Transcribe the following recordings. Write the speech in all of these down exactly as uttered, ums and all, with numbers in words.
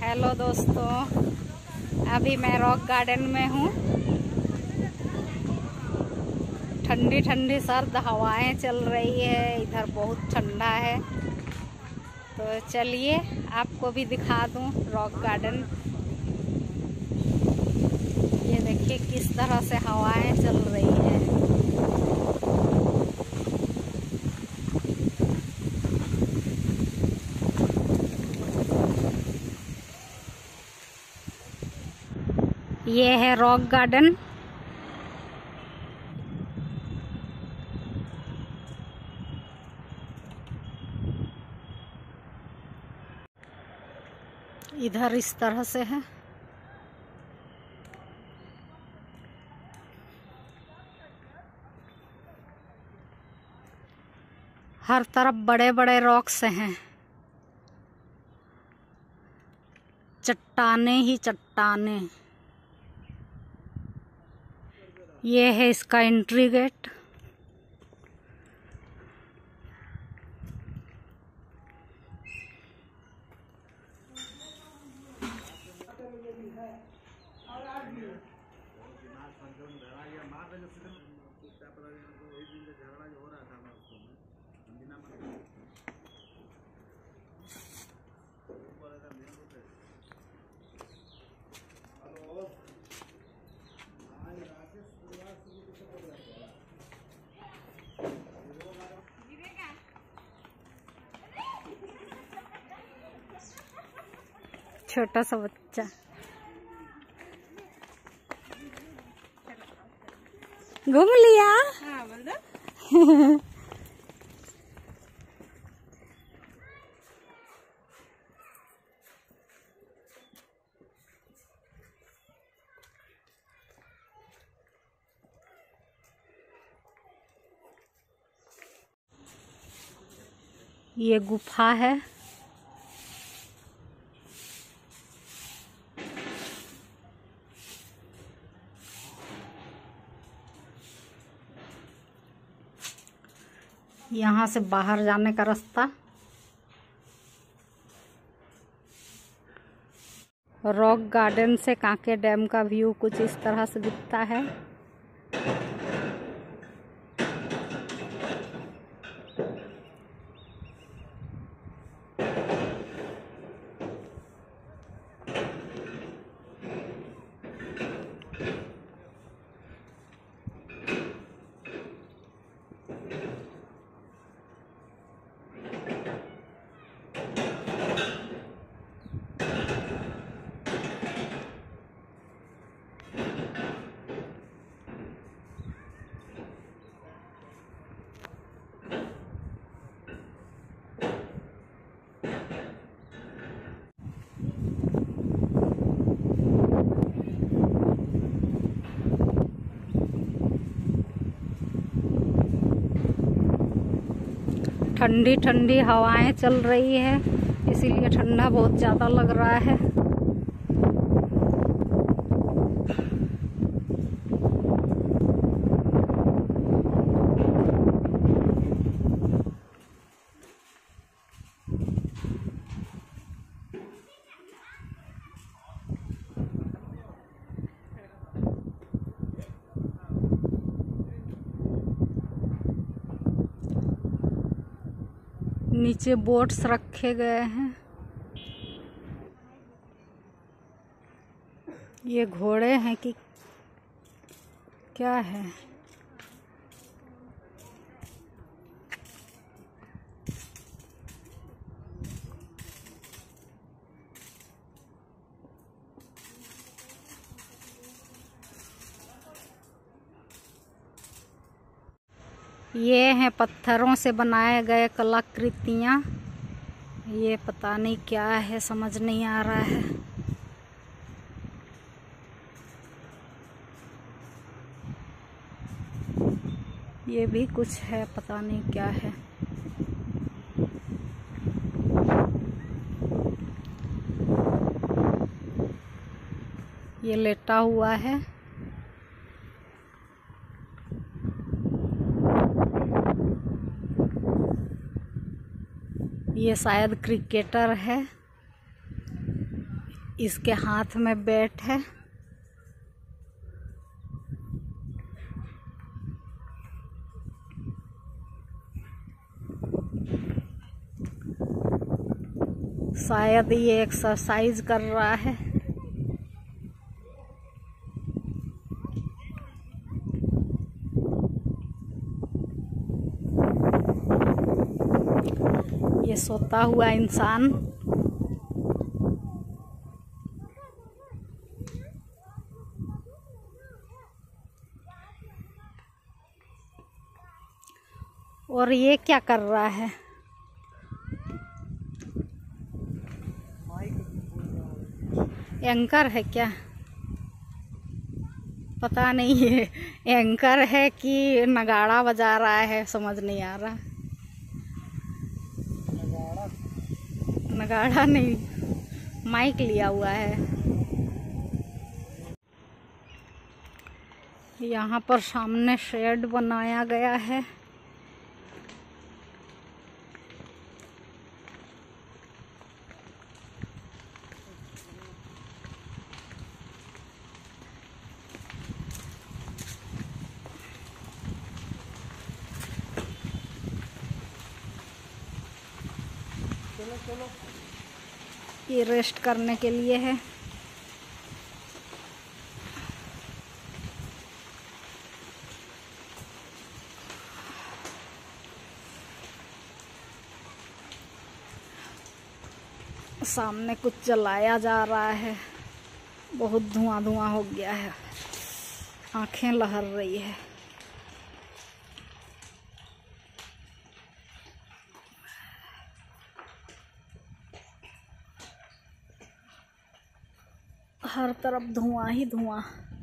Hello दोस्तों, अभी मैं रॉक गार्डन में हूँ। ठंडी ठंडी सर्द हवाएं चल रही है, इधर बहुत ठंडा है। तो चलिए आपको भी दिखा दूँ रॉक गार्डन। ये देखिए किस तरह से हवाएं चल रही है। ये है रॉक गार्डन। इधर इस तरह से है। हर तरफ बड़े बड़े रॉक्स हैं, चट्टाने ही चट्टाने। ये है इसका एंट्री गेट। छोटा सा बच्चा घूम लिया। हाँ, बोल दो। ये गुफा है। यहाँ से बाहर जाने का रास्ता। रॉक गार्डन से कांके डैम का व्यू कुछ इस तरह से दिखता है। ठंडी ठंडी हवाएं चल रही है, इसीलिए ठंडा बहुत ज़्यादा लग रहा है। नीचे बोट्स रखे गए हैं। ये घोड़े हैं कि क्या है? ये हैं पत्थरों से बनाए गए कलाकृतियाँ। ये पता नहीं क्या है, समझ नहीं आ रहा है। ये भी कुछ है, पता नहीं क्या है। ये लेटा हुआ है। ये शायद क्रिकेटर है। इसके हाथ में बैट है। शायद ये एक्सरसाइज कर रहा है। ये सोता हुआ इंसान और ये क्या कर रहा है? एंकर है क्या? पता नहीं है एंकर है कि नगाड़ा बजा रहा है, समझ नहीं आ रहा। नगाड़ा नहीं, माइक लिया हुआ है। यहाँ पर सामने शेड बनाया गया है। चलो चलो। ये रेस्ट करने के लिए है। सामने कुछ जलाया जा रहा है, बहुत धुआं धुआं हो गया है, आंखें लहर रही है। हर तरफ धुआं ही धुआं।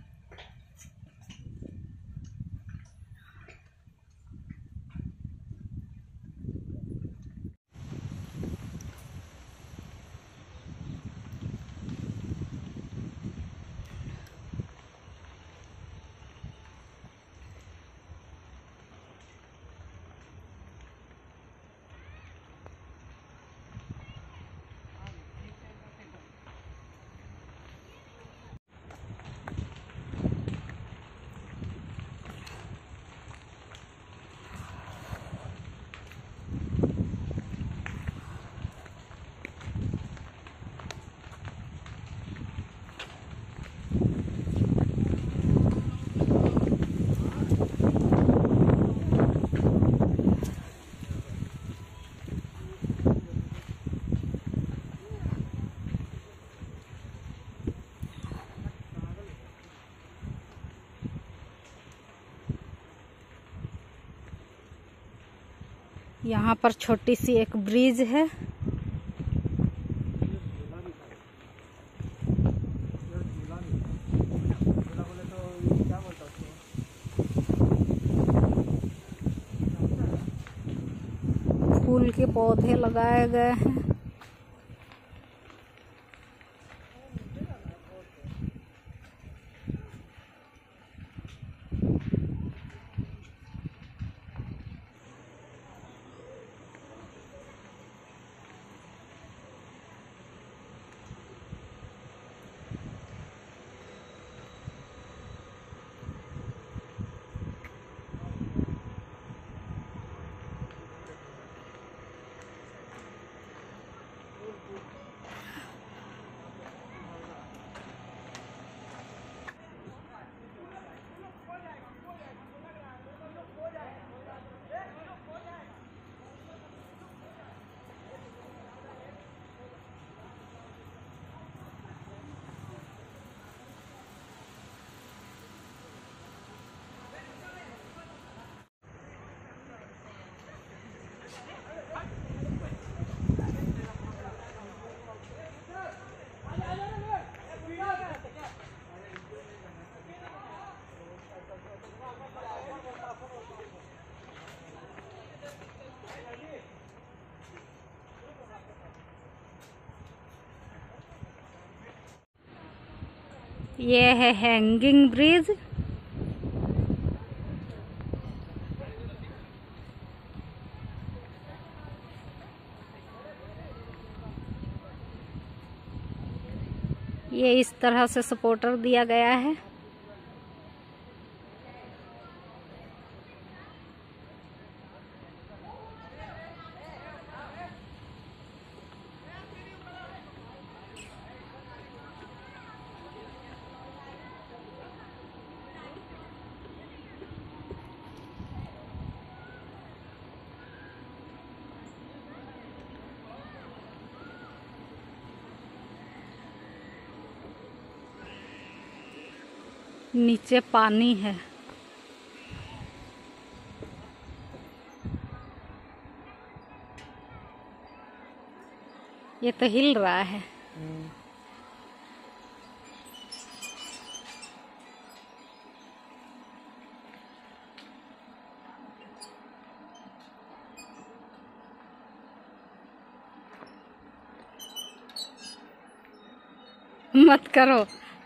यहाँ पर छोटी सी एक ब्रिज है। फूल के पौधे लगाए गए हैं। ये है हैंगिंग ब्रिज। ये इस तरह से सपोर्टर दिया गया है। नीचे पानी है। ये तो हिल रहा है। मत करो।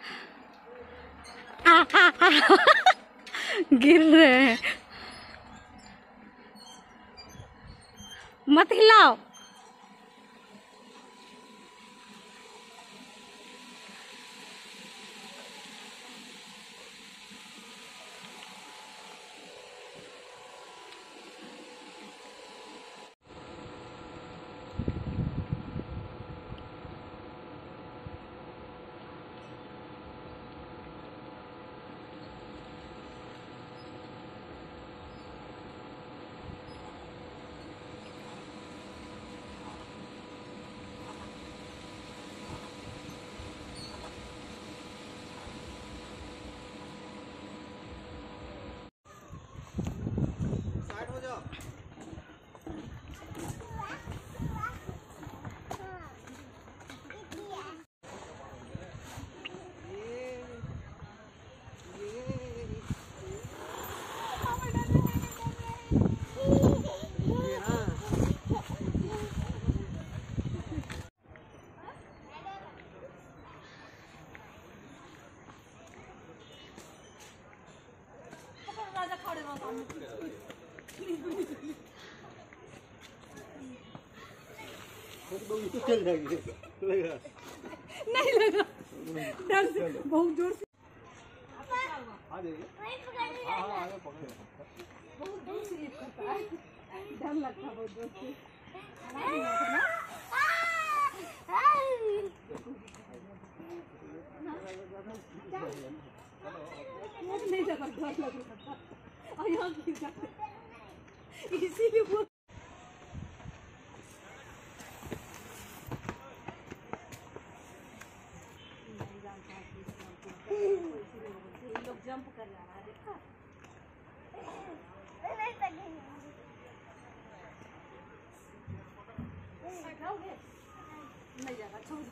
गिर रहे हैं। मत हिलाओ। चल जाएगी। नहीं लगा, डर से बहुत जोर से आ जाइए। हाँ हाँ आगे पकड़े। बहुत जोर से करता है, डर लगता है बहुत जोर से। नहीं जाता, डर लग रहा था और यहाँ गिर जाते इसीलिए वो लोग जंप कर रहा है। देखा नहीं जाएगा, छोड़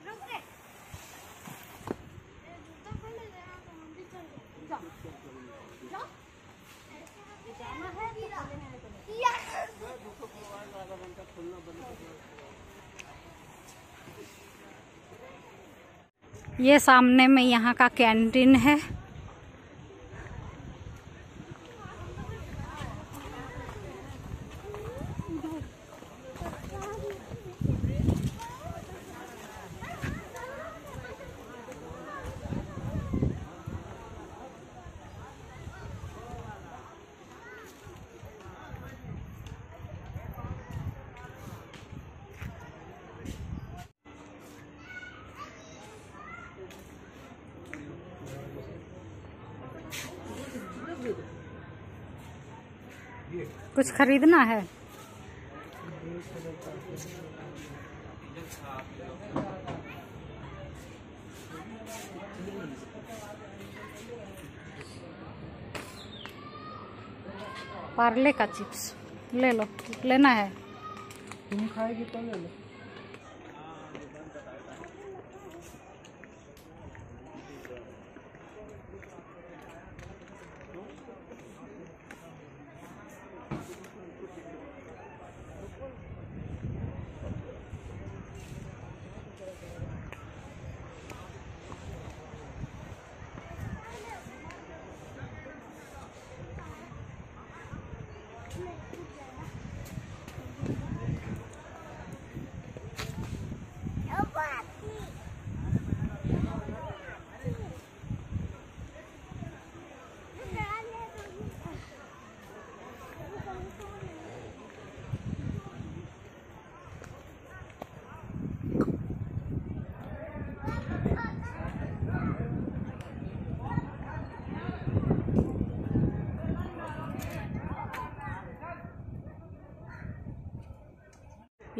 ये सामने में यहाँ का कैंटीन है। कुछ खरीदना है? पार्ले का चिप्स ले लो, लेना है? तुम खाएगी तो ले लो।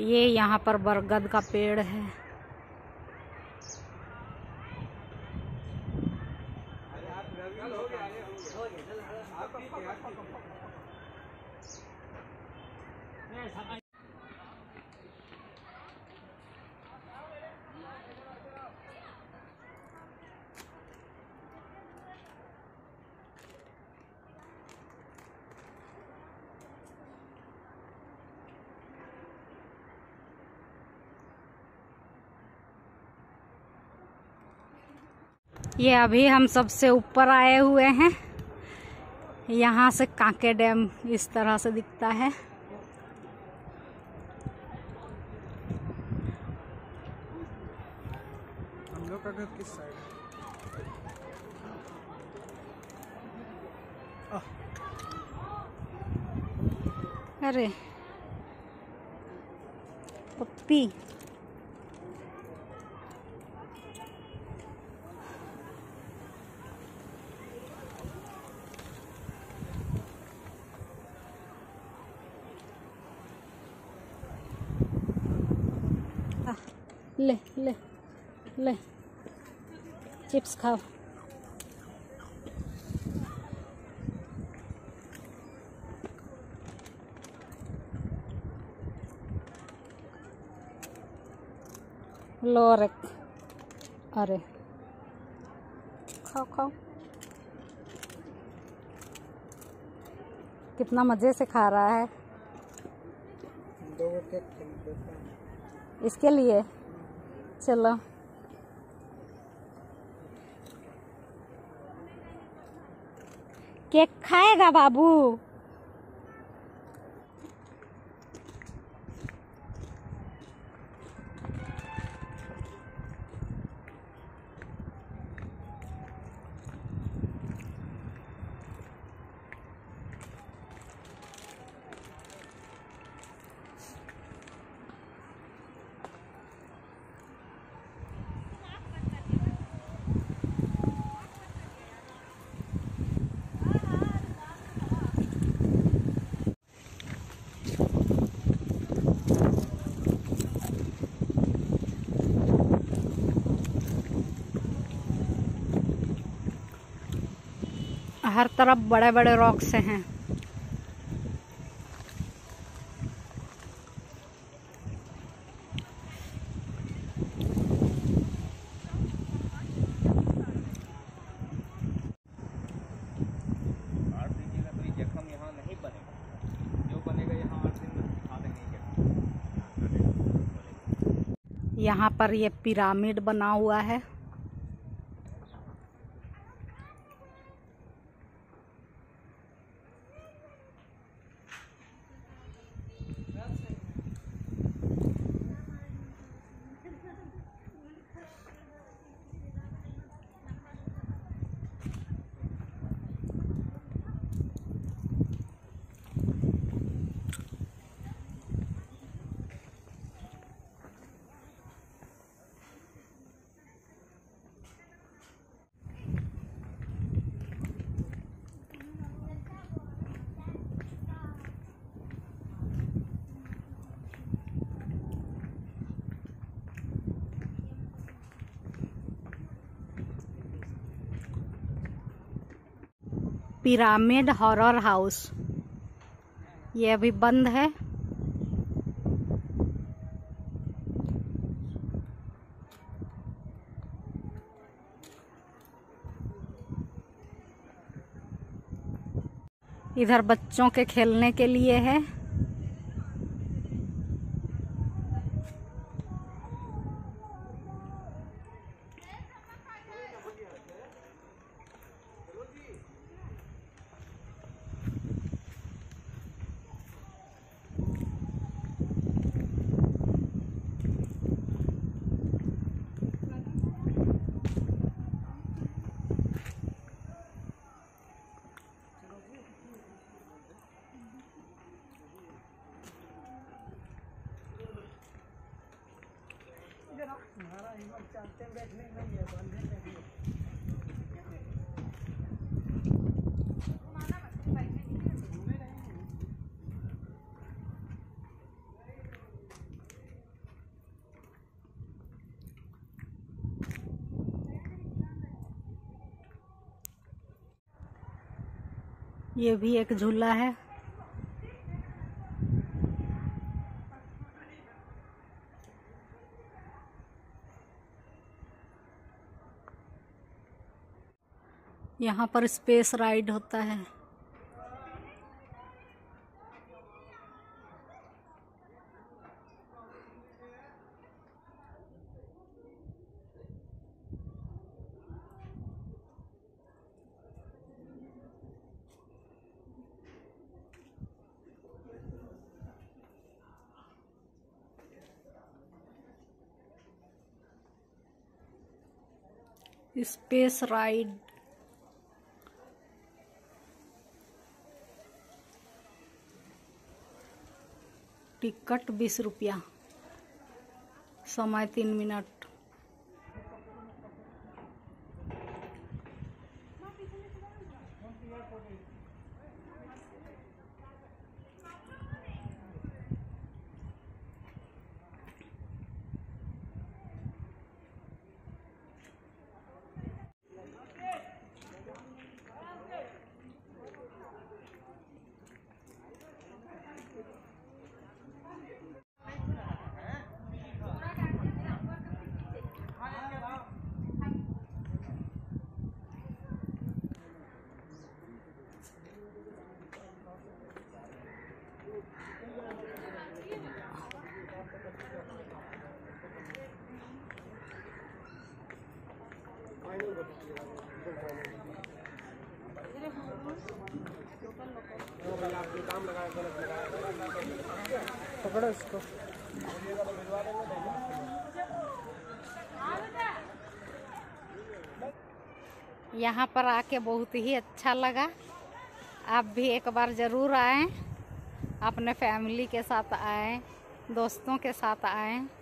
ये यहाँ पर बरगद का पेड़ है। ये अभी हम सबसे ऊपर आए हुए हैं। यहाँ से कांके डैम इस तरह से दिखता है। हम लोग का घर किस साइड है? अरे पप्पी, ले ले ले चिप्स खाओ। लो अरे अरे खाओ खाओ। कितना मजे से खा रहा है। दो केक खरीद देता हूं। इसके लिए चलो। केक खाएगा बाबू? हर तरफ बड़े बड़े रॉक्स हैं। यहाँ पर ये पिरामिड बना हुआ है। पिरामिड हॉरर हाउस ये अभी बंद है। इधर बच्चों के खेलने के लिए है। हमारा हिम्मत चलते बैठने नहीं है, बंधे नहीं है। ये भी एक झूला है। यहाँ पर स्पेस राइड होता है। स्पेस राइड टिकट बीस रुपया, समय तीन मिनट। पकड़ो इसको। यहाँ पर आके बहुत ही अच्छा लगा। आप भी एक बार ज़रूर आएं, अपने फैमिली के साथ आएं, दोस्तों के साथ आएं।